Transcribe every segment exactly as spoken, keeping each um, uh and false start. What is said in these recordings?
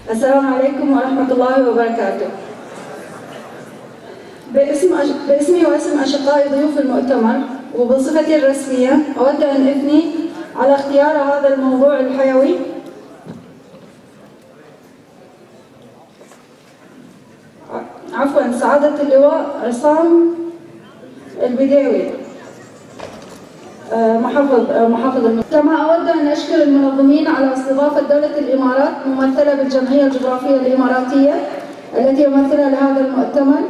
السلام عليكم ورحمة الله وبركاته. باسم باسمي واسم أشقائي ضيوف المؤتمر وبصفتي الرسمية أود أن أثني على اختيار هذا الموضوع الحيوي عفوا سعادة اللواء عصام البديوي محافظ محافظ كما أود أن أشكر المنظمين على استضافة دولة الإمارات ممثلة بالجمعية الجغرافية الإماراتية التي يمثلها لهذا المؤتمر،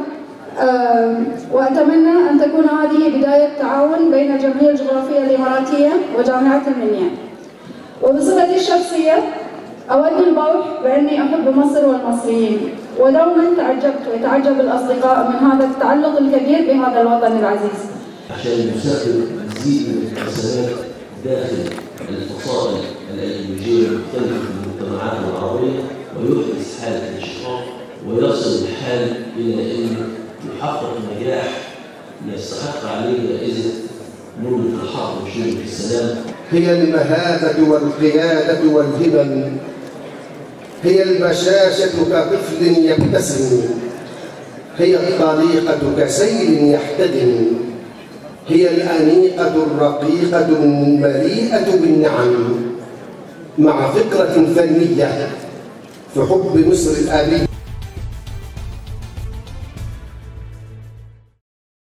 وأتمنى أن تكون هذه بداية تعاون بين الجمعية الجغرافية الإماراتية وجامعة المنيا. وبصفتي الشخصية أود البوح بأني أحب مصر والمصريين، ودوما تعجبت ويتعجب الأصدقاء من هذا التعلق الكبير بهذا الوطن العزيز. عشان نساهم مزيد من الحسنات داخل الفصائل الأيديولوجية المختلفة في المجتمعات العربية، ويحدث حالة الانشقاق ويصل الحال إلى أن يحقق نجاح يستحق عليه جائزة نوبل الحق وشرف السلام. هي المهابة والقيادة والهمم، هي البشاشة كطفل يبتسم، هي الطريقة كسيل يحتدم، هي الأنيقة الرقيقة المليئة بالنعم، مع فكرة فنية في حب مصر الأبي.